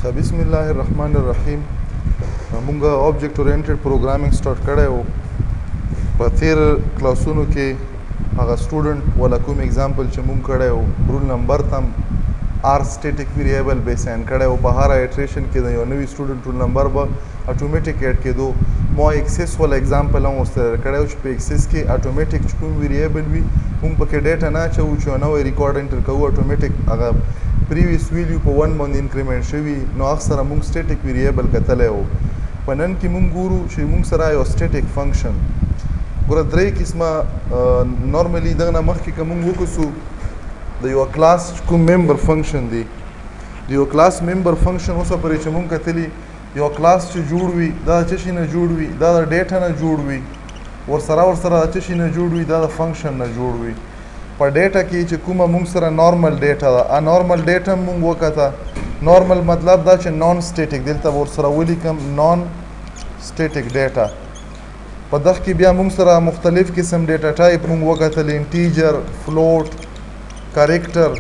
بسم الله الرحمن الرحیم. مونږه آبجیکټ اورینټډ پروګرامینګ سٹارټ کړی و. په تیر کلاسونو کې هغه سټوډنټ ولا کوم اگزامپل چې مونږ کړی و رول نمبر تم آر سټیټیک ویریبل به سین کړی و. په هر ایټریشن کې د یو نوي سټوډنټ رول نمبر به اتوماتیک ایډ کېدو. ما ایکسس ولا اگزامپل هم ورسره کړی و چې په ایکسس کې اتوماتیک چې کوم ویریبل وي مونږ پکې ډیټا نه اچوو چې نوی ریکارډ انټر کوو اتوماتیک هغه پریویس ویلیو په 1 باندې انکریمنټ شوي نو اکثره موږ سټیټیک ویریبل کتلی و. په نن کې موږ ګورو چې موږ سره یو سټیټیک فنکشن ګوره درې قسمه نارملي دغه نه مخکې که موږ وکړو د یو کلاس کوم ممبر فنکشن دی د یو کلاس ممبر فنکشن اوسه پورې چې موږ کتلي یو کلاس چې جوړ وي دا د څه شي نه جوړ وي دا د ډیټا نه جوړ وي ورسره د څه شي نه جوړ وي دا د فنکشن نه جوړ وي. په ډیټا کې چې کومه موږ سره نارمل ډیټا ده نارمل ډیټا موږ وکړه. نارمل مطلب دا چې نان سټیټیک دلته ورسره ولیکم نان سټیټیک ډیټا. په دغه کې بیا موږ سره مختلف قسم ډیټا ټایپ موږ وکتل انټیجر فلوټ کریکټر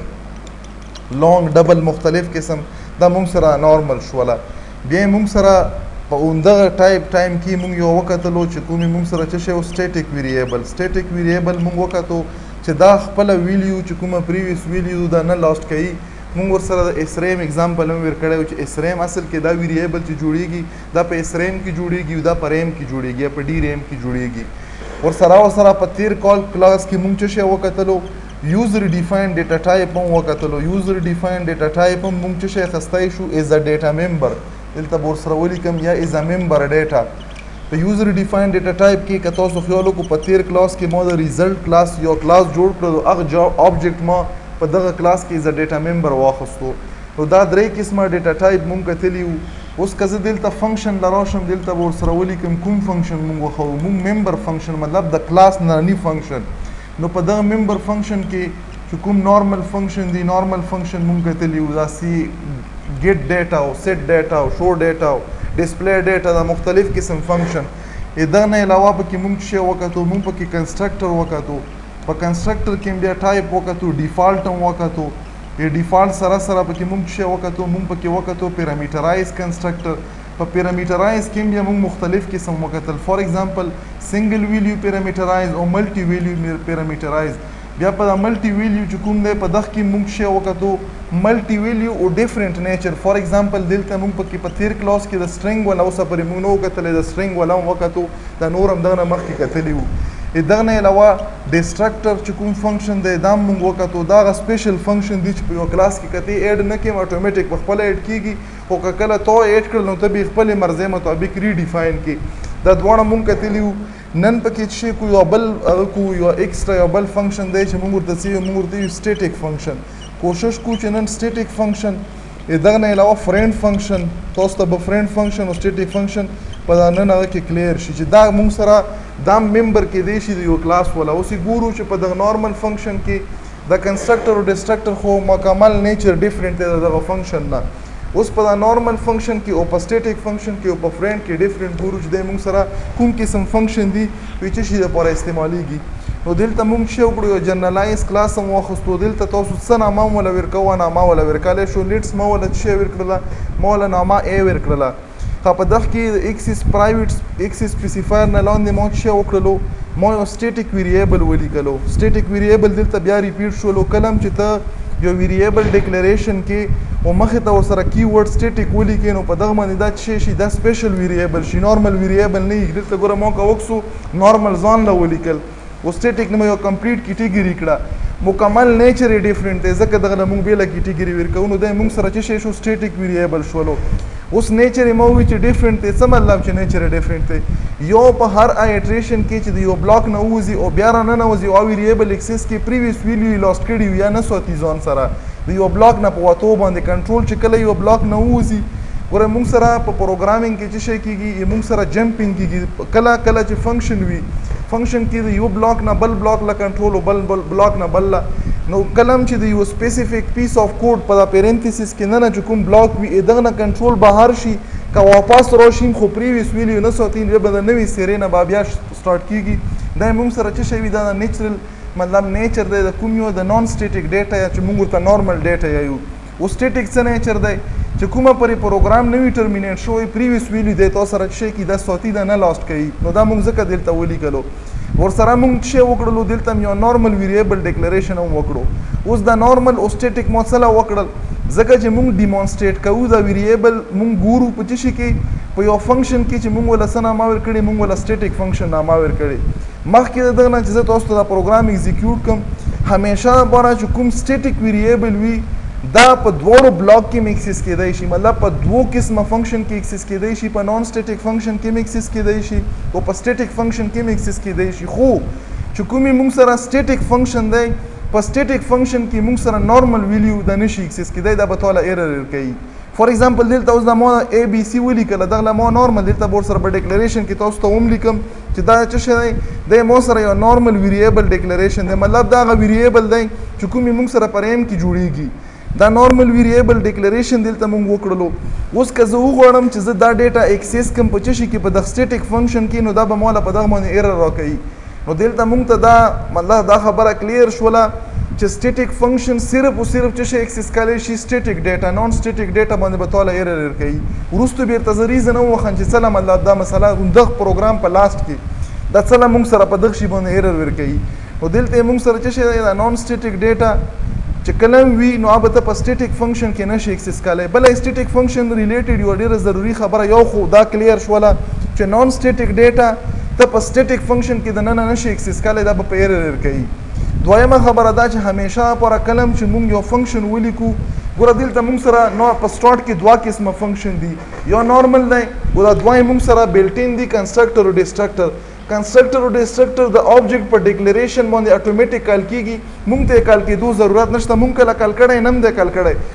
لانګ ډبل مختلف قسم دا موږ سره نارمل شوله. بیا موږ سره په اندغه ټایپ ټایم کې موږ یو وکتلو چې کومې موږ سره څه شی سټیټیک ویریبل سټیټیک ویریبل موږ وکتو چې دا خپله ویلیو چې کومه پریویس ویلیو دا نه لاست کوي. موږ ورسره د اسریم اگزامپل هم ورکړی و چې اسریم اصل کې دا ویریبل چې جوړیږي دا په اسریم کې جوړیږي دا په ریم کې جوړیږي یا په ډي ریم کې جوړیږي. ورسره په تیر کلاس کې موږ څه شی وکتلو یوزر ډیفاینډ ډیټا ټایپ هم وکتلو. یوزر ډیفاینډ ډیټا ټایپ هم موږ څه شی اخیستی شو ایز ا ډیټا ممبر دلته به ورسره ولیکم یا ایز ا ممبر ډیټا. په یوزر ډیفاینډ ډیټا ټایپ کې که تاسو خیال وکړو په تیر کلاس کې ما د ریزلټ کلاس یو کلاس جوړ کړو هغه آبجیکټ ما په دغه کلاس کې ایز ا ډیټا ممبر واخیستو. نو دا درې قسمه ډیټا ټایپ موږ کتلي وو. اوس که زه دلته فنکشن له راشم دلته به ورسره ولیکم کوم فنکشن موږ وښوو موږ ممبر فنکشن مطلب د کلاس نانی فنکشن. نو په دغه ممبر فنکشن کې چې کوم نارمل فنکشن دی نارمل فنکشن موږ کتلي وو دا سی ګیټ ډیټا او سیټ ډیټا او شو ډیټا او ډسپلی ډیټا دا مختلف قسم فنکشن. دغه نه علاوه پکې موږ څه وکړو موږ پکې کنسټرکټر وکړو. په کنسټرکټر کې بیا ټایپ وکړو ډیفالټ هم وکړو. د ډیفالټ سره پکې موږ څه وکړو موږ پکې وکړو پیرامیټرایز کنسټرکټر. په پیرامیټرایز کې بیا موږ مختلف قسم وکړل فار ایگزامپل سنگل ویلیو پیرامیټرایز او ملټي ویلیو پیرامیټرایز. بیا په ملټي ویلیو چې کوم دی په دغه کې موږ څه وکړو ملټي ویلیو او ډیفرنٹ نیچر. فار ایگزامپل دلته موږ پکې په تیر کلاس کې د سټرنګ ولا اوسه پورې موږ نه وکتلی د سټرنګ ولا هم وکتو دا نور هم دغه نه مخکې کتلي وو. دغه نه علاوه ډسټرکټر چې کوم فنکشن دی دا هم موږ وکتو. دا هغه سپیشل فنکشن دی چې په یو کلاس کې کتې ایډ نه کړم اتوماتیک په خپله ایډ کېږي خو که کله تو ایډ کړل نو ته به یې خپلې مرضۍ مطابق ریډیفاین کړي. دا دواړه موږ کتلي وو. نن پکې چې کو یو بل هغه کو یو ایکسټرا یو بل فنکشن دی چې موږ ورته څه موږ ورته یو سټیټیک فنکشن. کوشش کو چې نن سټیټیک فنکشن دغه نه علاوه فرینډ فنکشن تاسو ته به فرینډ فنکشن او سټیټیک فنکشن په نن هغه کې کلیر شي چې دا موږ سره دا ممبر کېدی شي د یو کلاس ولا. اوس یې ګورو چې په دغه نارمل فنکشن کې د کنسټرکټر او ډسټرکټر خو مکمل نیچر ډیفرنٹ دی دغه فنکشن نه. اوس په دا نارمل فنکشن کې او په سټیټیک فنکشن کې او په فرینډ کې ډیفرنٹ ګورو چې دی موږ سره کوم قسم فنکشن دی چې شي لپاره استعمالیږي. نو دلته موږ څه وکړو یو جنرالایز کلاس هم واخیستو. دلته تاسو څه نامه هم ولا ورکوه نامه ولا ورکولی شو لیټس ما ولا څه ورکړله ما ولا نامه ای ورکړله. په دغه کې د ایکسس پرایویټ ایکسس سپیسیفایر نه لاندې ما څه وکړلو ما یو سټیټیک ویریبل ولیکلو. سټیټیک ویریبل دلته بیا ریپیټ شولو. کله هم چې ته یو ویریبل ډیکلریشن کې او مخې ته ورسره کی ورډ سټیټیک ولیکې نو په دغه باندې دا څه شي دا سپیشل ویریبل شي نارمل ویریبل نه وي. دلته ګوره ما که وکړو نارمل ځان له ولیکل او سټیټیک نه یو کمپلیټ کیټیګري کړه مکمل نیچر یې ډیفرنٹ دی ځکه دغه نه موږ بېله کیټیګري ورکوو نو دی موږ سره څه شی شو سټیټیک ویریبل شولو. اوس نیچر یې ما ووایي چې ډیفرنٹ دی څه مطلب چې نیچر یې ډیفرنٹ دی یو په هر ایټریشن کې چې د یو بلاک نه ووځي او بیا راننوځي او ویریبل اکسس کې پریویس ویلیو یې لاست کړي وي یا نه ساتي ځان سره د یو بلاک نه په وتو باندې کنټرول چې کله یو بلاک نه ووځي. ګوره موږ سره په پروګرامینګ کې څه شی کېږي موږ سره جمپینګ کېږي. کله کله چې فنکشن وي فنکشن کې د یو بلاک نه بل بلاک له کنټرول او بل بلاک نه بل نو کله هم چې د یو سپیسیفیک پیس اف کوډ په دا پیرنتھیسس کې نه چې کوم بلاک وي دغه نه کنټرول بهر شي که واپس راشي خو پریویس ویلیو نه ساتي بیا به د نوې سیرې نه بیا سټارټ کېږي. دا موږ سره څه شی وي دا نیچرل مطلب نیچر دی د کوم یو د نان سټیټیک ډیټا یا چې موږ ورته نارمل ډیټا یایو. او سټیټیک څه نیچر دی چې کومه پرې پروګرام نوی ټرمینیټ شوی پریویس ویلو دی تاسو سره شي کې د صوتي د نه لاست کوي نو دا موږ ځکه دلته ولیکلو ورسره موږ شی وکړلو دلته یو نارمل ویریبل ډیکلریشن هم وکړو اوس دا نارمل او سټیټیک مسله وکړل ځکه چې موږ ډیمونسټریټ کوو دا ویریبل موږ ګورو په څه شي کې په یو فنکشن کې چې موږ ولا څه نامه ورکړي موږ ولا سټیټیک فنکشن نامه ورکړي مخکې دغه نه چې زه تاسو ته دا پروګرام ایگزیکیوټ کوم همیشه لپاره چې کوم سټیټیک ویریبل وي دا په دوړو بلاک کې ایکسس کېدای شي مطلب په دوو قسمه فنکشن کې ایکسس کېدای شي په نان سټیټیک فنکشن کې ایکسس کېدای شي او په سټیټیک فنکشن کې ایکسس کېدای شي خو چې کومي موږ سره سټیټیک فنکشن دی په سټیټیک فنکشن کې موږ سره نارمل ویلیو د نشي ایکسس کېدای دا به توله ایرر کوي فور ایگزامپل دلته اوس د ما اے بی سی ولیکله دغه ما نارمل دلته بور سره په ډیکلریشن کې تاسو ته هم لیکم چې دا څه شی دی د مو سره یو نارمل ویریبل ډیکلریشن دی مطلب دا غو ویریبل دی چې کومي موږ سره پر ایم کې جوړیږي دا نارمل ویریبل ډیکلریشن دلته موږ وکړلو اوس که زه وغواړم چې زه دا ډیټا ایکسس کم په څه شي کې په د سټیټیک فنکشن کې نو دا به مولا په دغه باندې ایرر راکوي نو دلته موږ ته دا مطلب دا خبره کلیر شوله چې سټیټیک فنکشن صرف او صرف څه شي ایکسس کولی شي سټیټیک ډیټا نان سټیټیک ډیټا باندې به توله ایرر کوي وروسته بیرته زه ریزن ووخم چې څه مطلب دا مسله دغه پروګرام په لاست کې دا څه موږ سره په دغه شي باندې ایرر ورکوي نو دلته موږ سره څه شي دا نان سټیټیک ډیټا چې کلم وی نو هغه ته په سټیټیک فنکشن کې نشي ایکسس کولی بل سټیټیک فنکشن ریلیټډ یو ډیره ضروری خبره یو خو دا کلیر شوله چې نان سټیټیک ډیټا ته په سټیټیک فنکشن کې د نه نشي ایکسس کولی دا به په ایرر کوي دویمه خبره دا چې همیشه پر کلم چې موږ یو فنکشن ولیکو ګوره دلته موږ سره نو په سټارټ کې دوه قسمه فنکشن دي یو نارمل دی او دا دوه موږ سره بلټین دي کنسټرکټر او ډسټرکټر کنسټرکټر او ډسټرکټر د آبجیکټ په ډیکلریشن باندې اتوماتیک کال کیږي موږ ته کال کېدو ضرورت نشته موږ کله کال کړی نم دی کال کړی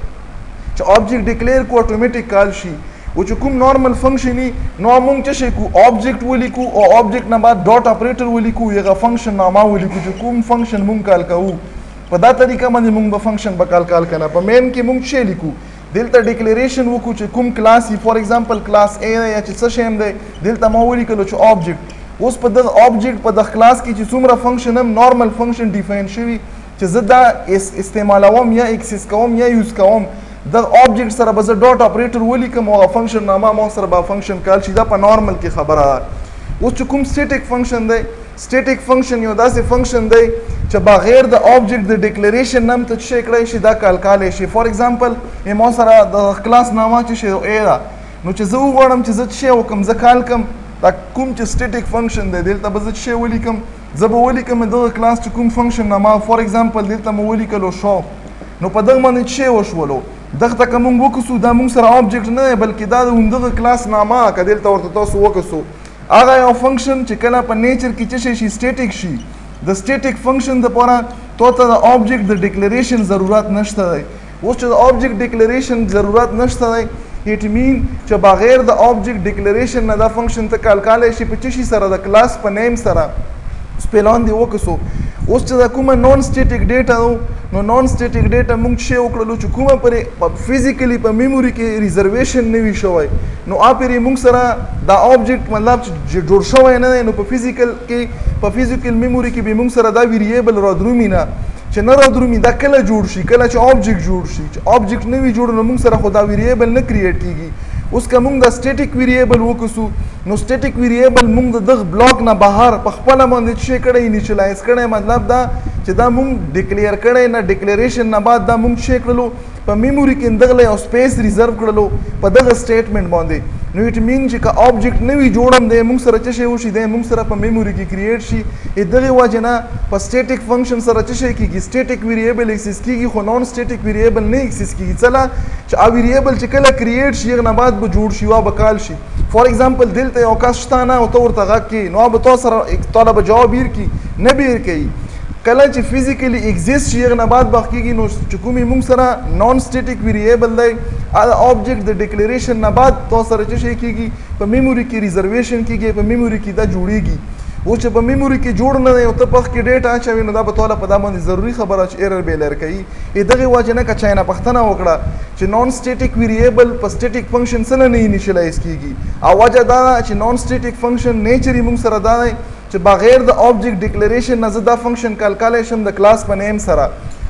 چې آبجیکټ ډیکلیئر کو اتوماتیک کال شي او چې کوم نارمل فنکشن ني نو موږ څه شي کو آبجیکټ ولیکو او آبجیکټ نه بعد ډاټ اپریټر ولیکو یغه فنکشن نامه ولیکو چې کوم فنکشن موږ کال کوو په دا طریقه باندې موږ به فنکشن به کال کنه په مین کې موږ څه لیکو دلته ډیکلریشن وکړو چې کوم کلاس ای فور ایگزامپل کلاس ا یا چې څه شیم دی دلته ما ولیکلو چې آبجیکټ اوس په دغه آبجیکټ په دغه کلاس کې چې څومره فنکشن هم نارمل فنکشن ډیفاین شوی چې زه دا استعمالوم یا ایکسس کوم یا یوز کوم د آبجیکټ سره به زه ډاټ اپریټر ولیکم او فنکشن نامه ما سره به فنکشن کال شي دا په نارمل کې خبره اوس چې کوم سټیټیک فنکشن دی سټیټیک فنکشن یو داسې فنکشن دی چې بغیر د آبجیکټ د ډیکلریشن نام ته څه کړی شي دا کال شي فور ایگزامپل ما سره د کلاس نامه چې شی ا دا نو چې زه وغواړم چې زه څه وکم زه کال کم دا کوم چې سټیټیک فنکشن دی دلته به زه څه ولیکم زه به ولیکم دغه کلاس چې کوم فنکشن نامه فور ایگزامپل دلته مو ولیکلو شو نو په دغه باندې څه وشولو دغه کوم وکسو دا موږ سره آبجیکټ نه بلکې دا دغه کلاس نامه کدل ته ورته تاسو وکسو هغه یو فنکشن چې کله په نیچر کې څه شي سټیټیک شي د سټیټیک فنکشن لپاره ته د آبجیکټ د ډیکلریشن ضرورت نشته دی اوس چې د آبجیکټ ډیکلریشن ضرورت نشته دی اټ مین چې بغیر د آبجیکټ ډیکلریشن نه دا فنکشن ته کال شي په څه سره د کلاس په نیم سره سپیلان دی وکسو اوس چې دا کومه نان سټیټیک ډیټا نو نان سټیټیک ډیټا موږ شی وکړلو چې کومه پر فزیکلی په میموري کې ریزرویشن نه وي شوی نو اپری موږ سره دا آبجیکټ مطلب چې جوړ شوی نه نو په فزیکل کې په فزیکل میموري کې به موږ سره دا ویریبل را درومي نه چې نه را درومي دا کله جوړ شي کله چې آبجیکټ جوړ شي چې آبجیکټ نه وي جوړ نو موږ سره خو دا ویریبل نه کریټ کیږي اوس که موږ د سټیټیک ویریبل وکسو نو سټیټیک ویریبل موږ د دغه بلاک نه بهر په خپل باندې څه کړی انیشلایز کړی مطلب دا چې دا موږ ډیکلیئر کړی نه ډیکلیریشن نه بعد دا موږ څه کړلو په میموري کې دغه یو سپیس ریزرو کړلو په دغه سټیټمنټ باندې نو اټ مین چې که آبجیکټ نه وي جوړم دی موږ سره څه شی وشي دی موږ سره په میموري کې کریټ شي دغه وجه نه په سټیټیک فنکشن سره څه شی کیږي سټیټیک ویریبل ایکسس کیږي خو نان سټیټیک ویریبل نه ایکسس کیږي څلا چې ا ویریبل چې کله کریټ شي نه بعد به جوړ شي او به کال شي فور ایگزامپل دلته یو کس شته نه او ته ورته غږ کې نو به تاسو سره طالب جواب یې کی نه بیر کوي کله چې فزیکلی ایگزیست شي نه بعد باقیږي نو چې کومي موږ سره نان سټیټیک ویریبل دی آبجیکټ د ډیکلیریشن نه بعد تاسو سره څه شي کیږي په میموري کې ریزرویشن کیږي په میموري کې دا جوړیږي او چې په میموري کې جوړ نه دی او ته په کې ډیټا اچوي نو دا به توله په دا باندې ضروری خبره چې ایرر به لر کوي دغه وجه نه کچای نه پښتنه وکړه چې نان سټیټیک ویریبل په سټیټیک فنکشن سره نه انیشلایز کیږي او وجه دا چې نان سټیټیک فنکشن نیچري موږ سره دا چې بغیر د آبجیکټ ډیکلیریشن نه زه دا فنکشن کال شم د کلاس په نیم سره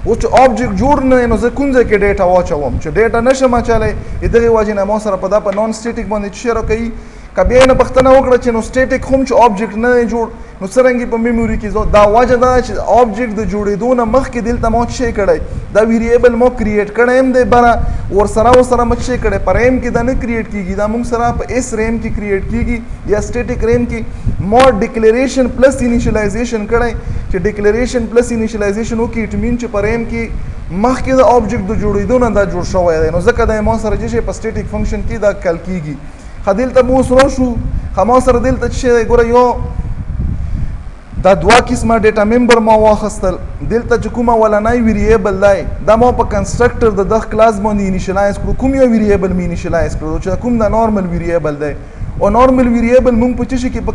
اوس چې آبجیکټ جوړ نه نو زه کوم ځای کې ډیټا واچوم چې ډیټا نشم اچولی دغې وجې نه ما سره په دا په نان سټیټیک باندې څه شی راکوي که بیا یې نه پوښتنه وکړه چې نو سټیټیک هم چې آبجیکټ نه دی جوړ نو څرنګه په میموري کې دا وجه ده چې آبجیکټ د جوړېدو نه مخکې دلته ما څه شی کړی دا ویریبل ما کریټ کړی هم دی بره ورسره ما څه شی کړی په ریم کې دا نه کریټ کېږي دا موږ سره په اس ریم کې کریټ کېږي یا سټیټیک ریم کې ما ډیکلیریشن پلس انیشلایزیشن کړی چې ډیکلیریشن پلس انیشلایزیشن وکړي اټ مین چې په ریم کې مخکې د آبجیکټ د جوړېدو نه دا جوړ شوی دی نو ځکه دا ما سره چې شی په سټیټیک فنکشن کې دا کال کېږي ښه دلته مو اوس راشو ښه ما سره دلته څه شی دی ګوره یو دا دوه قسمه ډیټا ممبر ما واخیستل دلته چې کومه ولنی ویریبل دی دا ما په کنسټرکټر د دغه کلاس باندې انیشلایز کړو کوم یو ویریبل مې انیشلایز کړو چې کوم دا نارمل ویریبل دی او نارمل ویریبل موږ په څه شي کې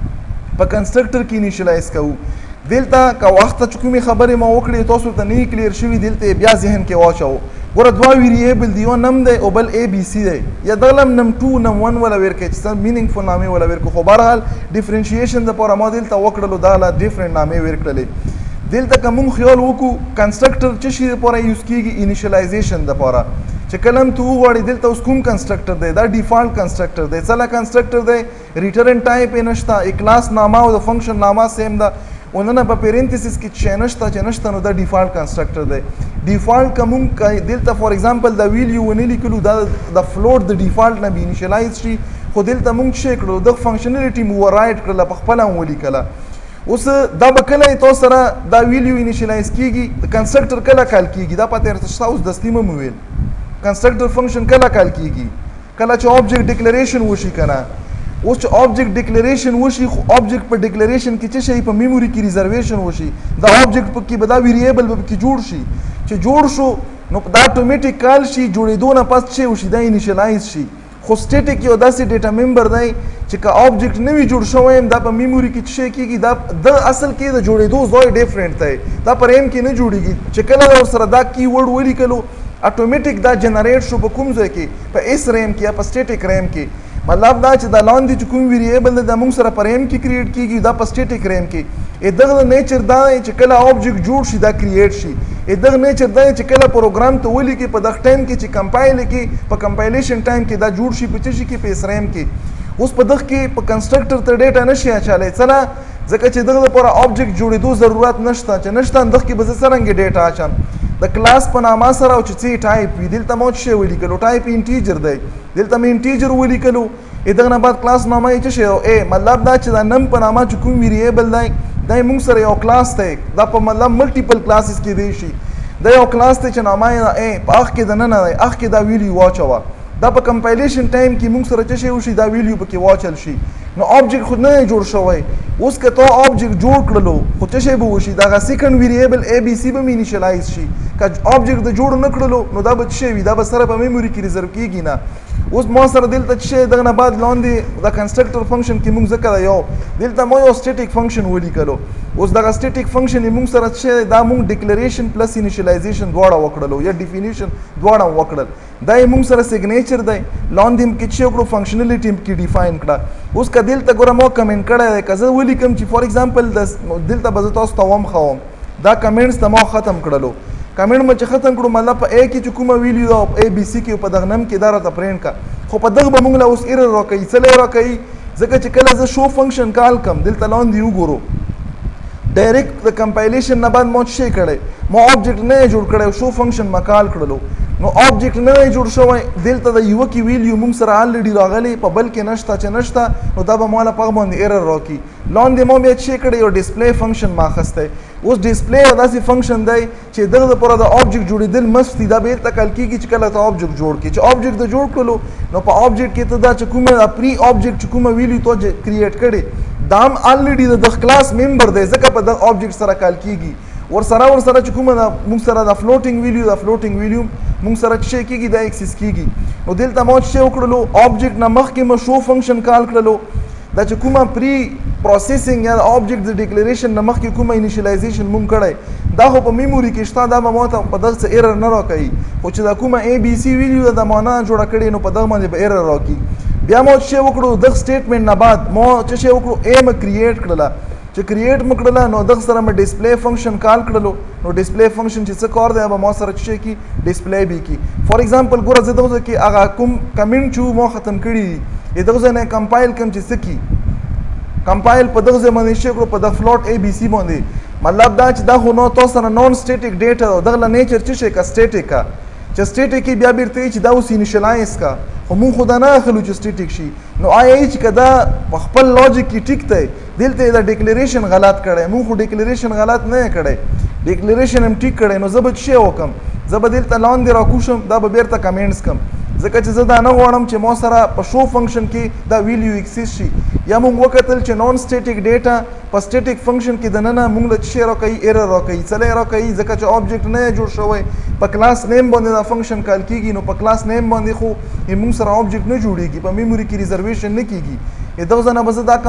په کنسټرکټر کې انیشلایز کوو دلته که وخت چې کومې خبرې ما وکړې تاسو ته نه کلیر شوي دلته بیا ذهن کې واچوو ګوره دوه ویریبل دی یو نم دی او بل اے بی سی دی یا دغه نم 2 نم 1 ولا ورکړي چې مینینګفول نامې ولا ورکړو خو بهرحال ډیفرنشیشن دپاره ما دلته وکړلو دا لا ډیفرنټ نامې ورکړلې دلته که موږ خیال وکړو کنسټرکټر څه شي دپاره یوز کېږي انیشلایزیشن دپاره چې کله هم ته وغواړې دلته اوس کوم کنسټرکټر دی دا ډیفالټ کنسټرکټر دی څه کنسټرکټر دی ریټرن ټایپ یې نشته کلاس نامه او د فنکشن نامه سیم ده وننه په پیرنتسس کې چې نشته نو دا ډیفالټ کنسټرکټر دی ډیفالټ کوم دلته فور ایگزامپل دا ویلیو ونه لیکلو دا د فلوټ د ډیفالټ نه به انیشلایز شي خو دلته موږ څه کړو د فنکشنالټي مو ورایټ کړله په خپله هم ولیکله اوس دا به کله تاسو سره دا ویلیو انیشلایز کیږي کنسټرکټر کله کال کیږي دا پته درته اوس دستي مو ویل کنسټرکټر فنکشن کله کال کیږي کله چې آبجیکټ ډیکلیریشن وشي کنه اوس چې آبجیکټ ډیکلیریشن وشي خو آبجیکټ په ډیکلیریشن کې څه شي په میموري کې ریزرویشن وشي دا آبجیکټ په کې به دا ویریبل به کې جوړ شي چې جوړ شو نو دا اتوماتیک کال شي جوړېدو نه پس څه وشي دا انیشلایز شي خو سټیټیک یو داسې ډیټا ممبر دی چې که آبجیکټ نه وي جوړ شوی دا په میموري کې څه کېږي دا د اصل کې د جوړېدو ځای ډیفرنټ دی دا په ریم کې نه جوړېږي چې کله ورسره دا کی ورډ ولیکلو اتوماتیک دا جنریټ شو په کوم ځای کې په اس ریم کې یا په سټیټیک ریم کې مطلب دا چې دا لاندې چې کوم ویریبل دی دا موږ سره په ریم کې کریټ کېږي دا په سټیټیک ریم کې دغه نیچر دا دی چې کله آبجیکټ جوړ شي دا کریټ شي دغه نیچر دا دی چې کله پروګرام ته ولیکي په دغه ټایم کې چې کمپایل کې په کمپایلیشن ټایم کې دا جوړ شي په څه شي کې په اس ریم کې اوس په دغه کې په کنسټرکټر ته ډیټا نشي اچولی څه نه ځکه چې دغه لپاره آبجیکټ جوړېدو ضرورت نشته چې نشته دغه کې به زه څرنګه ډیټا اچم د کلاس په نامه سره او چې څه ټایپ وي دلته مو څه ولیکلو ټایپ انټیجر دی دلته مې انټیجر ولیکلو دغه نه بعد کلاس نامه یې څه شی اے مطلب دا چې دا نم په نامه چې کوم ویریبل دی دا موږ سره یو کلاس دی دا په مطلب ملټیپل کلاسز کې دی شي دا یو کلاس دی چې نامه یې اے په اخ کې د ننه دی اخ کې دا ویلیو واچوه دا په کمپایلیشن ټایم کې موږ سره څه شی وشي دا ویلیو پکې واچل شي نو آبجیکټ خو نه جوړ شوی اوس که ته آبجیکټ جوړ کړلو خو څه شی به وشي دغه سیکنډ ویریبل اے بی سی به م انیشلایز شي که آبجیکټ د جوړ نه کړلو نو دا به څه شی وي دا به سره په میموري کې ریزرو کېږي نه اوس ما سره دلته څه شی دغه نه بعد لاندې د کنسټرکټر فنکشن کې موږ ځکه یو دلته مو یو سټیټیک فنکشن ولیکلو اوس دغه سټیټیک فنکشن یې موږ سره څه دا موږ ډیکلیریشن پلس انیشلایزیشن دواړه وکړلو یا ډیفینیشن دواړه وکړل دا یې موږ سره سیګنیچر دی لاندې هم کې چې وکړو فنکشنالټي هم کې ډیفاین کړه اوس که دلته ګوره ما کمنټ کړی دی که زه ولیکم چې فار ایگزامپل دلته به زه تاسو ته وښوم دا کمنټس ته ما ختم کړلو کمنټ مې چې ختم کړو مطلب په اے کې چې کومه ویلیو ده اے بی سی کې په دغه نم کې دا راته پرینټ کا خو په دغه به موږ له اوس ایرر راکوي څه لی راکوي ځکه چې کله زه شو فنکشن کال کم دلته لاندې وګورو ډایرکټ د کمپایلیشن نه بعد ما څه کړی ما آبجیکټ نه جوړ کړی شو فنکشن ما کال کړلو نو آبجیکټ نه جوړ شوی دلته د یوه کې ویلیو موږ سره الریډي راغلی په بل کې نشته چې نشته نو دا به ما له پغه باندې ایرر راکړي لاندې ما بیا څه کړی یو ډسپلی فنکشن ما اخیستی اوس ډسپلی یو داسې فنکشن دی چې دغه دپاره د آبجیکټ جوړېدل مست دي دا به هلته کال کېږي چې کله ته آبجیکټ جوړ کړي چې آبجیکټ د جوړ کړلو نو په آبجیکټ کې ته دا چې کومه پری آبجیکټ چې کومه ویلیو تو کریټ کړې دا هم الریډي د کلاس ممبر دی ځکه په دغه آبجیکټ سره کال کېږي ورسره چې کومه موږ سره د فلوټینګ ویلیو موږ سره چې کېږي دا اکسس کېږي نو دلته ما چې وکړلو آبجیکټ نه مخکې مو شو فنکشن کال کړلو دا چې کومه پری پروسیسینګ یا آبجیکټ د ډیکلیریشن نه مخکې کومه انیشلایزیشن موږ کړی دا خو په میموري کې شته دا به ما ته په دغه څه ایرر نه راکوي خو چې دا کومه اے بی سی ویلیو ده دا ما نه جوړه کړې نو په دغه باندې به ایرر راکړي بیا ما چې وکړو دغه سټیټمنټ نه بعد ما چې وکړو اے م کریټ کړله چې کریټ مکړله نو دغه سره مې ډسپلی فنکشن کال کړلو نو ډسپلی فنکشن چې څه کار دی به ما سره څه کی ډسپلی به کی فار ایگزامپل ګوره زه دغه کې هغه کوم کمنټ چې مو ختم کړی دغه نه کمپایل کوم چې څه کی کمپایل په دغه باندې شي کړو په د فلوټ اي بي سي باندې مطلب دا چې دا خو نو تاسو نه نون سټیټیک ډیټا دغه نیچر چې شي کا سټیټیک کا چې سټیټیک بیا بیرته چې دا اوس انیشلایز کا خو مونږ خو دا نه اخلو چې سټیټیک شي نو آیا چې کدا په خپل لوجیک کې ټیک دی دلته دا ډیکلیریشن غلط کړی مونږ خو ډیکلیریشن غلط نه کړی ډیکلیریشن هم ټیک کړی نو زه به څه وکم زه به دلته لاندې راکوشم دا به بیرته کمنټس کم ځکه چې زه دا نه غواړم چې ما سره په شو فنکشن کې دا ویلیو ایکسیس شي یا مونږ وکتل چې نون سټیټیک ډیټا په سټیټیک فنکشن کې دننه مونږ له څه راکوي ایرر راکوي څه راکوي ځکه چې آبجیکټ نه جوړ شوی په کلاس نیم باندې دا فنکشن کال کیږي نو په کلاس نیم باندې خو مونږ سره آبجیکټ نه جوړیږي په میموري کې ریزرویشن نه کیږي دغه ځنه به زه دا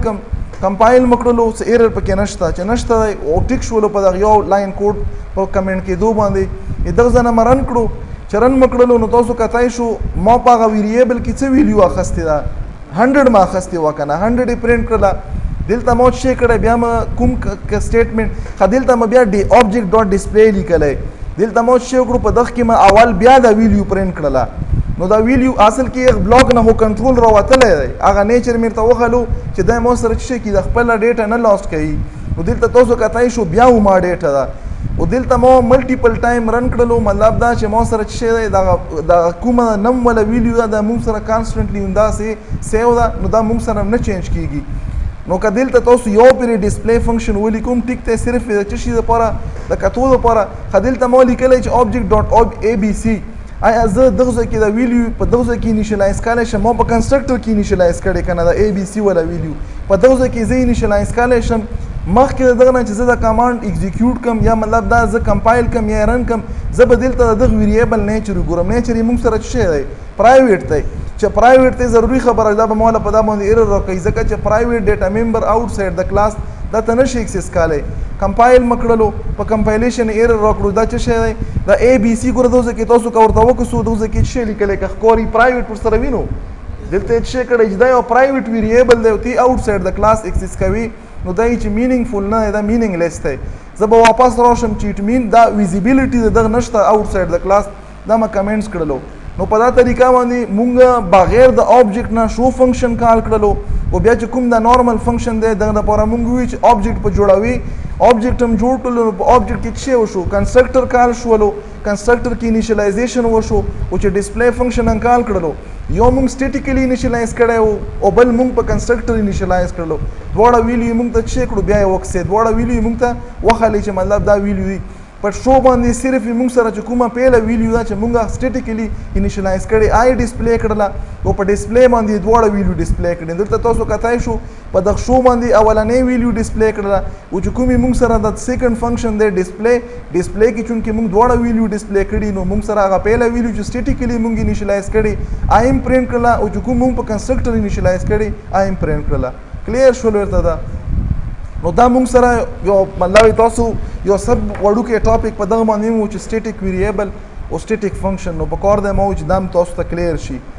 کمپایل مکړلو څه ایرر پکې نشته چې نشته او ټیک شولو په دغه یو لاین کوډ په کمنټ کې دوه باندې دغه ځنه مرن کړو چرن مکړلو نو تاسو کتای شو ما په ویریبل کې څه ویلیو اخستې ده 100 ما اخستې وکنه 100 پرینټ کړل دلته مو څه کړه بیا ما کوم سټیټمنټ خدلته ما بیا دی object dot display لیکلې دلته مو څه کړو په دغه کې ما اول بیا دا ویلیو پرینټ کړل نو دا ویلیو اصل کې یک بلاک نه هو کنټرول راوتلې دی هغه نیچر مرته وخلو چې دا مو سره څه کې د خپل ډیټا نه لاست کړي نو دلته تاسو کتای شو بیا ما ډیټا ده او دلته مو ملټیپل ټایم رن کړلو مطلب دا چې مو سره څه دا کومه نم ولا ویلیو دا مو سره کانستنټلی وندا سي سیو دا نو دا مو سره نه چینج کیږي نو کدلته تاسو یو پری ډسپلی فنکشن ولیکم ټیک ته صرف د چشي لپاره د کتو لپاره خدلته مو لیکل چې object dot abc آیا زه دغه کې دا ویلیو په دغه کې انیشلایز کړل شم مو په کنسترکټر کې انیشلایز کړی کنه دا abc ولا ویلیو په دغه کې زه انیشلایز کړل شم مخکې دغه نه چې زه د کمانډ ایگزیکیوټ کم یا مطلب دا زه کمپایل کم یا رن کم زه به دلته دغه ویریبل نیچر ګورم نیچر موږ سره څه دی پرایویټ دی چې پرایویټ ته ضروری خبره ده به مولا په دا باندې ایرر راکړي ځکه چې پرایویټ ډیټا ممبر آوټساید د کلاس دا ته نشي ایکسس کولای کمپایل مکړلو په کمپایلیشن ایرر راکړو دا څه شی دی دا اے بی سی ګور دوزه کې تاسو کا ورته وکړو دوزه کې څه لیکل کې خوري پرایویټ پر سره وینو دلته څه کړي چې دا یو پرایویټ ویریبل دی او تی آوټساید د کلاس ایکسس کوي نو دا چې مینینګفول نه دا مینینګلیس دی زه به واپس راشم چې اټ مین دا ویزیبিলিټي دغه نشته آوټساید د کلاس دا ما کمنټس کړلو نو په دا طریقه باندې مونږ بغیر د آبجیکټ نه شو فنکشن کال کړلو او بیا چې کوم دا نارمل فنکشن دی دغه لپاره مونږ وی چې آبجیکټ په جوړوي آبجیکټ هم جوړ کړلو په آبجیکټ کې څه وشو کنسترکټر کال شولو کنسترکټر کې انیشلایزیشن وشو او چې ډسپلی فنکشن هم کال کړلو یو مونږ سټیټیکلی انیشلایز کړو او بل مونږ په کنسترکټر انیشلایز کړلو دواړه ویلیو مونږ ته څه کړو بیا یې وکسې دواړه ویلیو مونږ ته وخلې چې مطلب دا ویلیو پر شو باندې صرف موږ سره چې کومه پیله ویلیو دا چې موږ سټیټیکلی انیشلایز کړي آی ډسپلی کړله او په ډسپلی باندې دواړه ویلیو ډسپلی کړي دلته تاسو کتای شو په دغه شو باندې اولنې ویلیو ډسپلی کړله او چې کومې موږ سره د سیکنډ فنکشن دی ډسپلی کې چونکې موږ دواړه ویلیو ډسپلی کړي نو موږ سره هغه پیله ویلیو چې سټیټیکلی موږ انیشلایز کړي آی هم پرینټ کړله او چې کوم موږ په کنسترکټر انیشلایز کړي آی هم پرینټ کړله کلیر شول ورته دا نو دا موږ سره یو مطلب تاسو یو سب وړوکی ټاپک په دغه باندې مو چې سټیټیک ویریبل او سټیټیک فنکشن نو په کار دی مو چې دا تاسو ته کلیر شي